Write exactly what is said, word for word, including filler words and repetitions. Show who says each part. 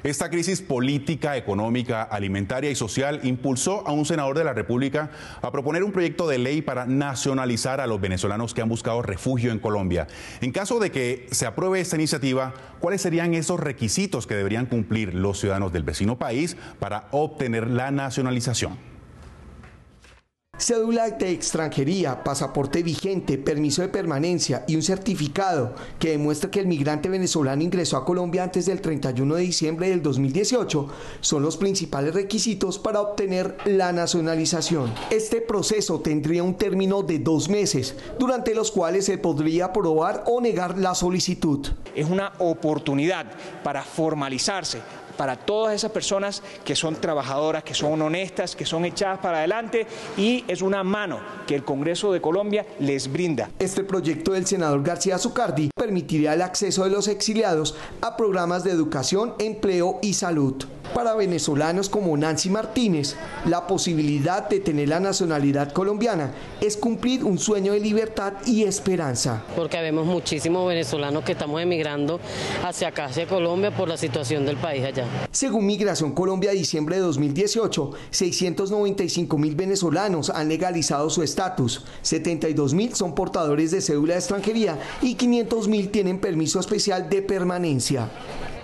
Speaker 1: Esta crisis política, económica, alimentaria y social impulsó a un senador de la República a proponer un proyecto de ley para nacionalizar a los venezolanos que han buscado refugio en Colombia. En caso de que se apruebe esta iniciativa, ¿cuáles serían esos requisitos que deberían cumplir los ciudadanos del vecino país para obtener la nacionalización?
Speaker 2: Cédula de extranjería, pasaporte vigente, permiso de permanencia y un certificado que demuestre que el migrante venezolano ingresó a Colombia antes del treinta y uno de diciembre del dos mil dieciocho son los principales requisitos para obtener la nacionalización. Este proceso tendría un término de dos meses, durante los cuales se podría aprobar o negar la solicitud.
Speaker 3: Es una oportunidad para formalizarse para todas esas personas que son trabajadoras, que son honestas, que son echadas para adelante, y es una mano que el Congreso de Colombia les brinda.
Speaker 2: Este proyecto del senador García Zucardi permitiría el acceso de los exiliados a programas de educación, empleo y salud. Para venezolanos como Nancy Martínez, la posibilidad de tener la nacionalidad colombiana es cumplir un sueño de libertad y esperanza.
Speaker 4: Porque vemos muchísimos venezolanos que estamos emigrando hacia acá, hacia Colombia, por la situación del país allá.
Speaker 2: Según Migración Colombia, diciembre de dos mil dieciocho, seiscientos noventa y cinco mil venezolanos han legalizado su estatus, setenta y dos mil son portadores de cédula de extranjería y quinientos mil tienen permiso especial de permanencia.